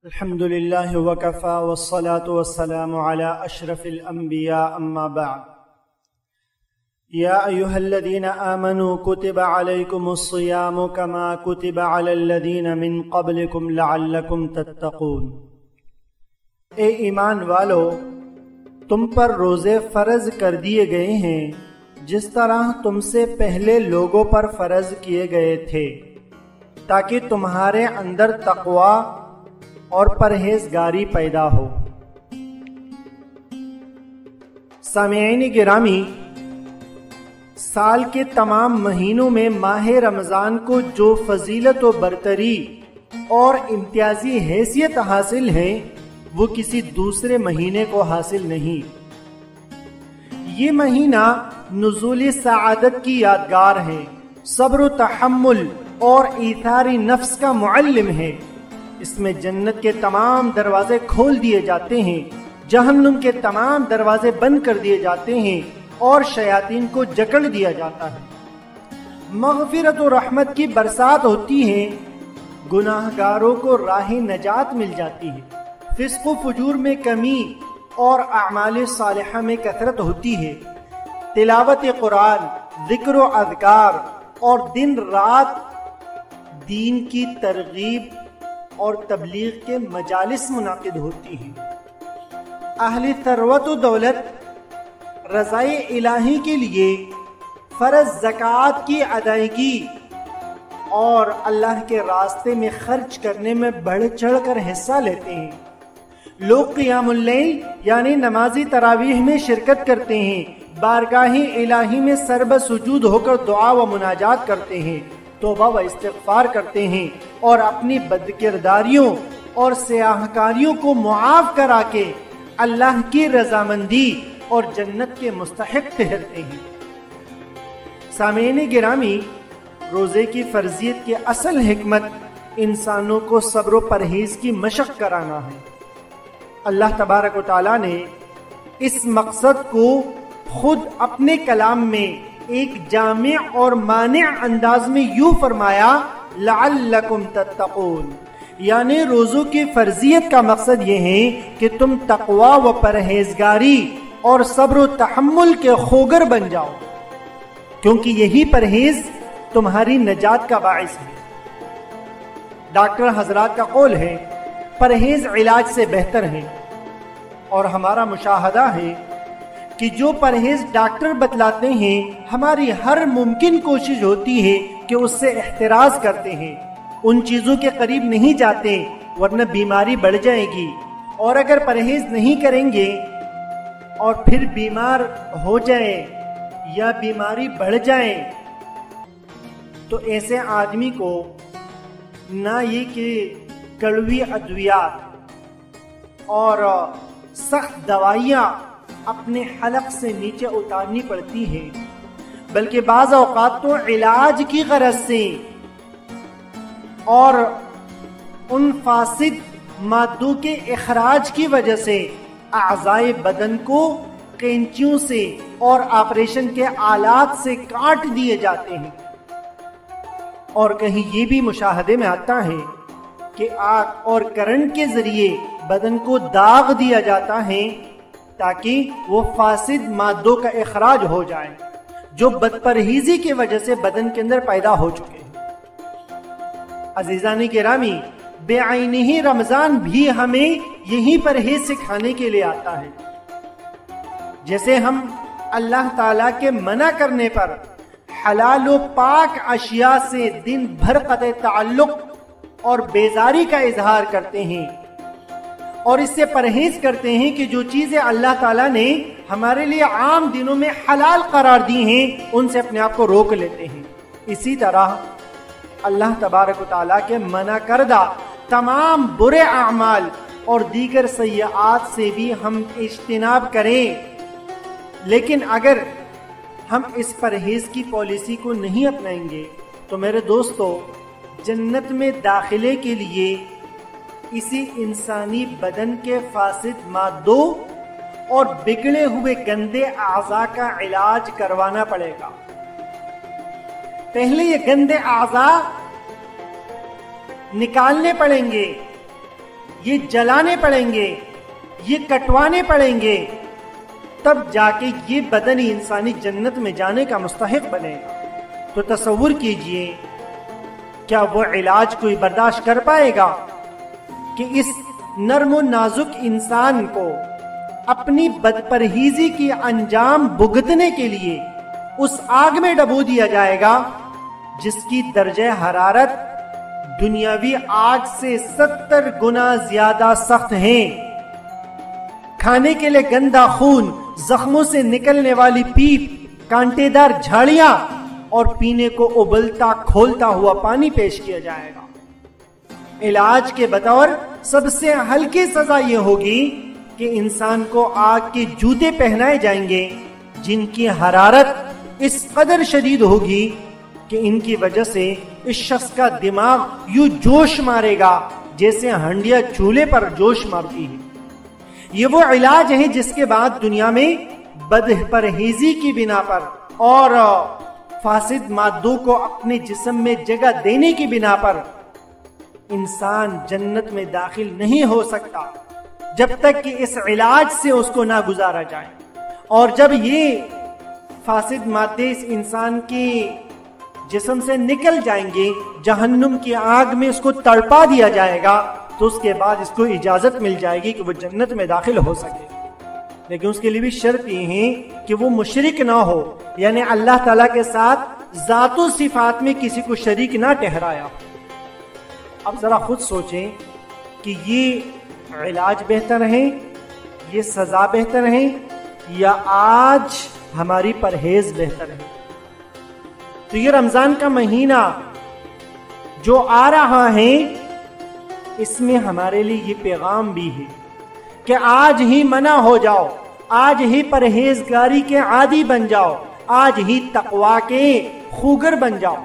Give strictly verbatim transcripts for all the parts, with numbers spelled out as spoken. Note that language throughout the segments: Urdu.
الحمد لله وكفى والصلاة والسلام على أشرف الأنبياء أما بعد يا أيها الذين آمنوا كتب عليكم الصيام كما كتب على الذين من قبلكم لعلكم تتقون۔ اے ایمان والو، تم پر روزے فرض کر دیے گئے ہیں جس طرح تم سے پہلے لوگوں پر فرض کیے گئے تھے، تاکہ تمہارے اندر تقوی اور پرہیزگاری پیدا ہو۔ سامعین گرامی، سال کے تمام مہینوں میں ماہ رمضان کو جو فضیلت و برتری اور امتیازی حیثیت حاصل ہے وہ کسی دوسرے مہینے کو حاصل نہیں۔ یہ مہینہ نزول سعادت کی یادگار ہے، صبر و تحمل اور ایثار نفس کا معلم ہے۔ اس میں جنت کے تمام دروازے کھول دیے جاتے ہیں، جہنم کے تمام دروازے بند کر دیے جاتے ہیں اور شیاطین کو جکڑ دیا جاتا ہے۔ مغفرت و رحمت کی برسات ہوتی ہے، گناہگاروں کو راہ نجات مل جاتی ہے، فسق و فجور میں کمی اور اعمال صالحہ میں کثرت ہوتی ہے۔ تلاوت قرآن، ذکر و اذکار اور دن رات دین کی ترغیب اور تبلیغ کے مجالس منعقد ہوتی ہیں۔ اہل ثروت و دولت رضائے الہی کے لیے فرض زکوٰۃ کی ادائیگی اور اللہ کے راستے میں خرچ کرنے میں بڑھ چڑھ کر حصہ لیتے ہیں۔ لوگ قیام اللیل یعنی نمازی تراویح میں شرکت کرتے ہیں، بارگاہ الہی میں سرب سجود ہو کر دعا و مناجات کرتے ہیں، توبہ و استغفار کرتے ہیں اور اپنی بدکرداریوں اور سیاہکاریوں کو معاف کرا کے اللہ کی رضامندی اور جنت کے مستحق ٹھہرتے ہیں۔ سامعین گرامی، روزے کی فرضیت کی اصل حکمت انسانوں کو صبر و پرہیز کی مشق کرانا ہے۔ اللہ تبارک و تعالیٰ نے اس مقصد کو خود اپنے کلام میں ایک جامع اور مانع انداز میں یوں فرمایا، لعلکم تتقون، یعنی روزوں کی فرضیت کا مقصد یہ ہے کہ تم تقوی و پرہیزگاری اور صبر و تحمل کے خوگر بن جاؤ، کیونکہ یہی پرہیز تمہاری نجات کا باعث ہے۔ ڈاکٹر حضرات کا قول ہے، پرہیز علاج سے بہتر ہے، اور ہمارا مشاہدہ ہے کہ جو پرہیز ڈاکٹر بتلاتے ہیں ہماری ہر ممکن کوشش ہوتی ہے کہ اس سے احتراز کرتے ہیں، ان چیزوں کے قریب نہیں جاتے ورنہ بیماری بڑھ جائے گی، اور اگر پرہیز نہیں کریں گے اور پھر بیمار ہو جائے یا بیماری بڑھ جائے تو ایسے آدمی کو نہ یہ کہ کڑوی ادویات اور سخت دوائیاں اپنے حلق سے نیچے اتارنی پڑتی ہے، بلکہ بعض اوقات تو علاج کی غرض سے اور ان فاسد مادوں کے اخراج کی وجہ سے اعضائے بدن کو کینچیوں سے اور آپریشن کے آلات سے کاٹ دیے جاتے ہیں، اور کہیں یہ بھی مشاہدے میں آتا ہے کہ آگ اور کرنٹ کے ذریعے بدن کو داغ دیا جاتا ہے تاکہ وہ فاسد مادوں کا اخراج ہو جائے جو بد پرہیزی کی وجہ سے بدن کے اندر پیدا ہو چکے ہیں۔ عزیزان گرامی، بے عینی رمضان بھی ہمیں یہی پرہیز سکھانے کے لیے آتا ہے۔ جیسے ہم اللہ تعالیٰ کے منع کرنے پر حلال و پاک اشیاء سے دن بھر قطع تعلق اور بیزاری کا اظہار کرتے ہیں اور اس سے پرہیز کرتے ہیں کہ جو چیزیں اللہ تعالیٰ نے ہمارے لیے عام دنوں میں حلال قرار دی ہیں ان سے اپنے آپ کو روک لیتے ہیں، اسی طرح اللہ تبارک و تعالیٰ کے منع کردہ تمام برے اعمال اور دیگر سیئات سے بھی ہم اجتناب کریں۔ لیکن اگر ہم اس پرہیز کی پالیسی کو نہیں اپنائیں گے تو میرے دوستو، جنت میں داخلے کے لیے اسی انسانی بدن کے فاسد مادوں اور بگڑے ہوئے گندے اعضاء کا علاج کروانا پڑے گا۔ پہلے یہ گندے اعضاء نکالنے پڑیں گے، یہ جلانے پڑیں گے، یہ کٹوانے پڑیں گے، تب جا کے یہ بدن انسانی جنت میں جانے کا مستحق بنے گا۔ تو تصور کیجئے، کیا وہ علاج کوئی برداشت کر پائے گا کہ اس نرم و نازک انسان کو اپنی بدپرہیزی کی انجام بھگتنے کے لیے اس آگ میں ڈبو دیا جائے گا جس کی درجہ حرارت دنیاوی آگ سے ستر گنا زیادہ سخت ہیں؟ کھانے کے لیے گندا خون، زخموں سے نکلنے والی پیپ، کانٹے دار جھاڑیاں اور پینے کو ابلتا کھولتا ہوا پانی پیش کیا جائے گا۔ علاج کے بطور سب سے ہلکی سزا یہ ہوگی کہ انسان کو آگ کے جوتے پہنائے جائیں گے جن کی حرارت اس قدر شدید ہوگی کہ ان کی وجہ سے اس شخص کا دماغ یوں جوش مارے گا جیسے ہنڈیا چولہے پر جوش مارتی ہے۔ یہ وہ علاج ہے جس کے بعد دنیا میں بد پرہیزی کی بنا پر اور فاسد مادوں کو اپنے جسم میں جگہ دینے کی بنا پر انسان جنت میں داخل نہیں ہو سکتا جب تک کہ اس علاج سے اس کو نہ گزارا جائے۔ اور جب یہ فاسد مادے اس انسان کے جسم سے نکل جائیں گے، جہنم کی آگ میں اس کو تڑپا دیا جائے گا، تو اس کے بعد اس کو اجازت مل جائے گی کہ وہ جنت میں داخل ہو سکے۔ لیکن اس کے لیے بھی شرط یہ ہے کہ وہ مشرک نہ ہو، یعنی اللہ تعالیٰ کے ساتھ ذات و صفات میں کسی کو شریک نہ ٹھہرایا۔ اب ذرا خود سوچیں کہ یہ علاج بہتر ہے، یہ سزا بہتر ہے، یا آج ہماری پرہیز بہتر ہے؟ تو یہ رمضان کا مہینہ جو آ رہا ہے، اس میں ہمارے لیے یہ پیغام بھی ہے کہ آج ہی منع ہو جاؤ، آج ہی پرہیزگاری کے عادی بن جاؤ، آج ہی تقوی کے خوگر بن جاؤ،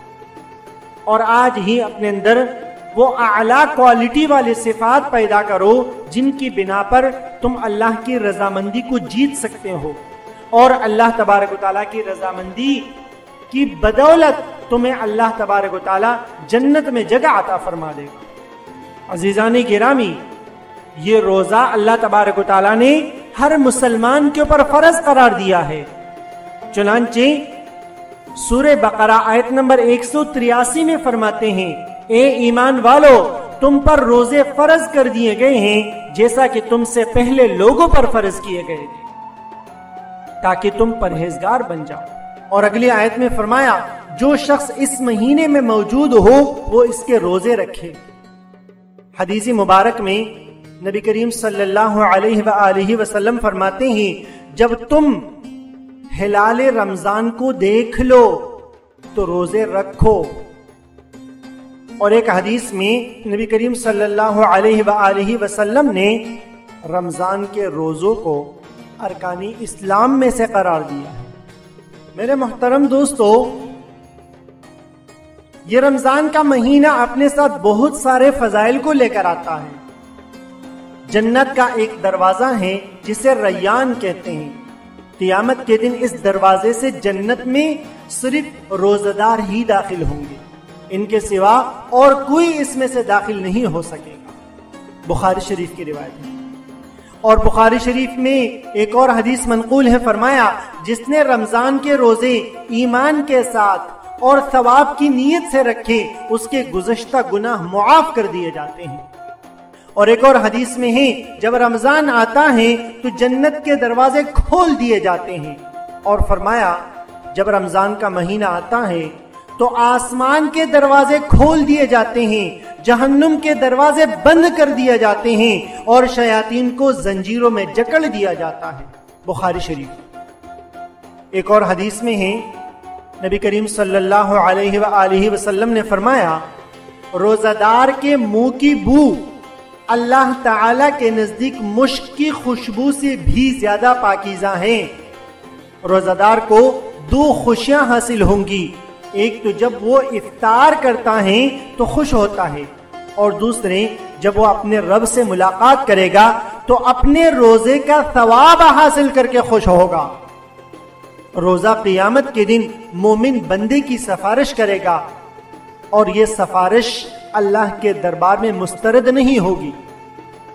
اور آج ہی اپنے اندر وہ اعلیٰ کوالٹی والے صفات پیدا کرو جن کی بنا پر تم اللہ کی رضامندی کو جیت سکتے ہو، اور اللہ تبارک و تعالیٰ کی رضامندی کی بدولت تمہیں اللہ تبارک و تعالیٰ جنت میں جگہ عطا فرما دے گا۔ عزیزان گرامی، یہ روزہ اللہ تبارک و تعالیٰ نے ہر مسلمان کے اوپر فرض قرار دیا ہے۔ چنانچہ سورہ بقرہ آیت نمبر ایک سو تریاسی میں فرماتے ہیں، اے ایمان والو، تم پر روزے فرض کر دیے گئے ہیں جیسا کہ تم سے پہلے لوگوں پر فرض کیے گئے تھے، تاکہ تم پرہیزگار بن جاؤ۔ اور اگلی آیت میں فرمایا، جو شخص اس مہینے میں موجود ہو وہ اس کے روزے رکھے۔ حدیث مبارک میں نبی کریم صلی اللہ علیہ وآلہ وسلم فرماتے ہیں، جب تم ہلال رمضان کو دیکھ لو تو روزے رکھو۔ اور ایک حدیث میں نبی کریم صلی اللہ علیہ وآلہ وسلم نے رمضان کے روزوں کو ارکان اسلام میں سے قرار دیا ہے۔ میرے محترم دوستو، یہ رمضان کا مہینہ اپنے ساتھ بہت سارے فضائل کو لے کر آتا ہے۔ جنت کا ایک دروازہ ہے جسے ریان کہتے ہیں۔ قیامت کے دن اس دروازے سے جنت میں صرف روزہ دار ہی داخل ہوں گے، ان کے سوا اور کوئی اس میں سے داخل نہیں ہو سکے گا۔ بخاری شریف کی روایت ہے۔ اور بخاری شریف میں ایک اور حدیث منقول ہے، فرمایا، جس نے رمضان کے روزے ایمان کے ساتھ اور ثواب کی نیت سے رکھے، اس کے گزشتہ گناہ معاف کر دیے جاتے ہیں۔ اور ایک اور حدیث میں ہے، جب رمضان آتا ہے تو جنت کے دروازے کھول دیے جاتے ہیں، اور فرمایا جب رمضان کا مہینہ آتا ہے تو آسمان کے دروازے کھول دیے جاتے ہیں، جہنم کے دروازے بند کر دیے جاتے ہیں، اور شیاطین کو زنجیروں میں جکڑ دیا جاتا ہے۔ بخاری شریف۔ ایک اور حدیث میں ہے، نبی کریم صلی اللہ علیہ وآلہ وسلم نے فرمایا، روزہ دار کے منہ کی بو اللہ تعالی کے نزدیک مشک کی خوشبو سے بھی زیادہ پاکیزہ ہیں۔ روزہ دار کو دو خوشیاں حاصل ہوں گی، ایک تو جب وہ افطار کرتا ہے تو خوش ہوتا ہے، اور دوسرے جب وہ اپنے رب سے ملاقات کرے گا تو اپنے روزے کا ثواب حاصل کر کے خوش ہوگا۔ روزہ قیامت کے دن مومن بندے کی سفارش کرے گا، اور یہ سفارش اللہ کے دربار میں مسترد نہیں ہوگی،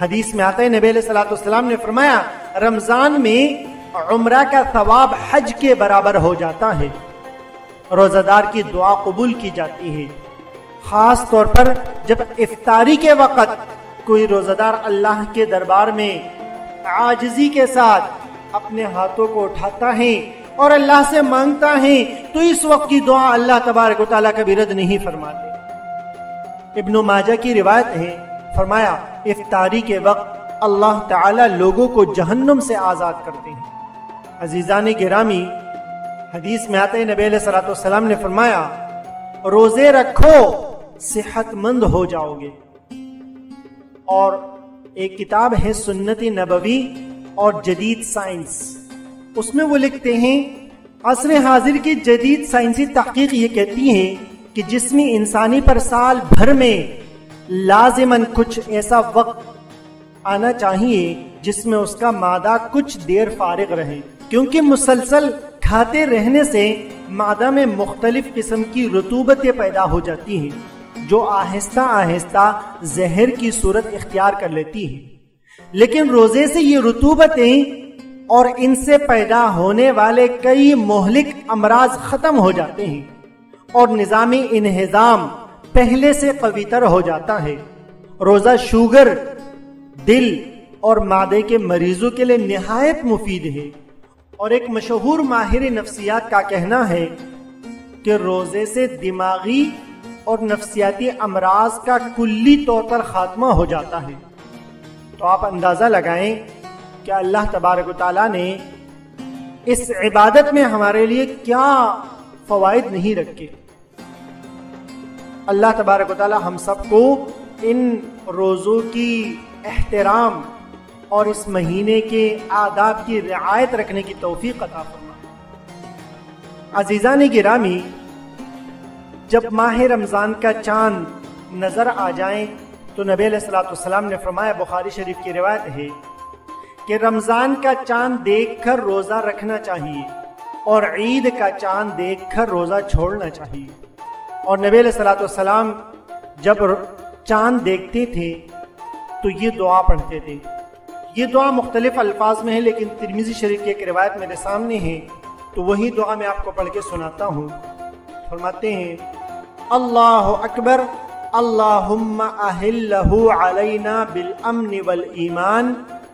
حدیث میں آتا ہے نبی علیہ الصلوۃ والسلام نے فرمایا رمضان میں عمرہ کا ثواب حج کے برابر ہو جاتا ہے، روزہ دار کی دعا قبول کی جاتی ہے، خاص طور پر جب افطاری کے وقت کوئی روزہ دار اللہ کے دربار میں عاجزی کے ساتھ اپنے ہاتھوں کو اٹھاتا ہے اور اللہ سے مانگتا ہے تو اس وقت کی دعا اللہ تبارک و تعالیٰ کبھی رد نہیں فرماتے۔ ابن ماجہ کی روایت ہے، فرمایا افطاری کے وقت اللہ تعالیٰ لوگوں کو جہنم سے آزاد کرتے ہیں۔ عزیزان گرامی، حدیث میں آتے نبی علیہ الصلوۃ والسلام نے فرمایا روزے رکھو صحت مند ہو جاؤ گے۔ اور ایک کتاب ہے سنت نبوی اور جدید سائنس، اس میں وہ لکھتے ہیں عصر حاضر کی جدید سائنسی تحقیق یہ کہتی ہے کہ جسم انسانی پر سال بھر میں لازماً کچھ ایسا وقت آنا چاہیے جس میں اس کا معدہ کچھ دیر فارغ رہے، کیونکہ مسلسل کھاتے رہنے سے معدہ میں مختلف قسم کی رطوبتیں پیدا ہو جاتی ہیں جو آہستہ آہستہ زہر کی صورت اختیار کر لیتی ہیں، لیکن روزے سے یہ رطوبتیں اور ان سے پیدا ہونے والے کئی مہلک امراض ختم ہو جاتے ہیں اور نظامی انہضام پہلے سے قوی تر ہو جاتا ہے۔ روزہ شوگر، دل اور معدے کے مریضوں کے لیے نہایت مفید ہے، اور ایک مشہور ماہر نفسیات کا کہنا ہے کہ روزے سے دماغی اور نفسیاتی امراض کا کلی طور پر خاتمہ ہو جاتا ہے۔ تو آپ اندازہ لگائیں کہ اللہ تبارک و تعالیٰ نے اس عبادت میں ہمارے لیے کیا فوائد نہیں رکھے۔ اللہ تبارک و تعالیٰ ہم سب کو ان روزوں کی احترام اور اس مہینے کے آداب کی رعایت رکھنے کی توفیق عطا فرمائے۔ عزیزان گرامی، جب ماہ رمضان کا چاند نظر آ جائیں تو نبی علیہ الصلوۃ والسلام نے فرمایا، بخاری شریف کی روایت ہے کہ رمضان کا چاند دیکھ کر روزہ رکھنا چاہیے اور عید کا چاند دیکھ کر روزہ چھوڑنا چاہیے۔ اور نبی علیہ الصلوۃ والسلام جب چاند دیکھتے تھے تو یہ دعا پڑھتے تھے۔ یہ دعا مختلف الفاظ میں ہے، لیکن ترمذی شریف کی ایک روایت میرے سامنے ہے تو وہی دعا میں آپ کو پڑھ کے سناتا ہوں۔ فرماتے ہیں اللہ اکبر اللہم اہلہ علینا بالامن والایمان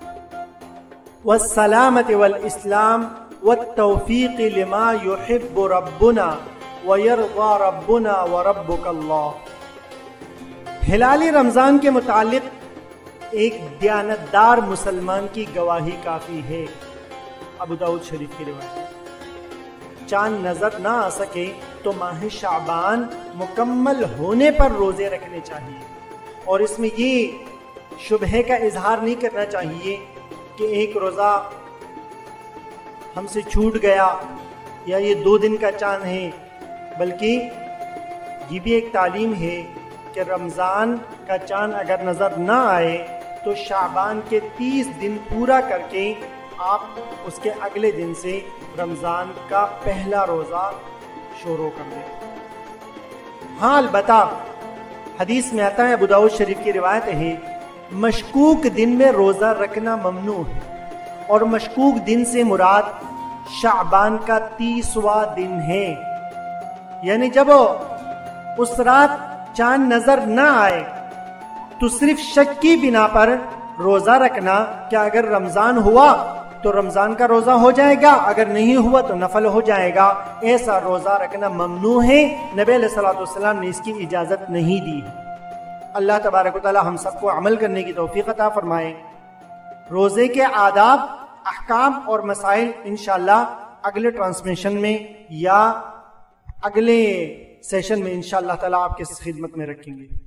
والسلامت والاسلام والتوفیق لما يحب ربنا ويرضى ربنا وربك اللہ۔ ہلال رمضان کے متعلق ایک دیانتدار مسلمان کی گواہی کافی ہے۔ ابو داؤد شریف کی روایت، چاند نظر نہ آ سکے تو ماہ شعبان مکمل ہونے پر روزے رکھنے چاہیے، اور اس میں یہ شبہے کا اظہار نہیں کرنا چاہیے کہ ایک روزہ ہم سے چھوٹ گیا یا یہ دو دن کا چاند ہے، بلکہ یہ بھی ایک تعلیم ہے کہ رمضان کا چاند اگر نظر نہ آئے تو شعبان کے تیس دن پورا کر کے آپ اس کے اگلے دن سے رمضان کا پہلا روزہ شروع کر دیں۔ ہاں البتہ حدیث میں آتا ہے، ابو داؤد شریف کی روایت ہے، مشکوک دن میں روزہ رکھنا ممنوع ہے، اور مشکوک دن سے مراد شعبان کا تیسواں دن ہے، یعنی جب اس رات چاند نظر نہ آئے تو صرف شک کی بنا پر روزہ رکھنا کہ اگر رمضان ہوا تو رمضان کا روزہ ہو جائے گا، اگر نہیں ہوا تو نفل ہو جائے گا، ایسا روزہ رکھنا ممنوع ہے۔ نبی علیہ الصلوۃ والسلام نے اس کی اجازت نہیں دی۔ اللہ تبارک و تعالی ہم سب کو عمل کرنے کی توفیق عطا فرمائے۔ روزے کے آداب، احکام اور مسائل انشاءاللہ اگلے ٹرانسمیشن میں یا اگلے سیشن میں انشاءاللہ تعالی آپ کے خدمت میں رکھیں گے۔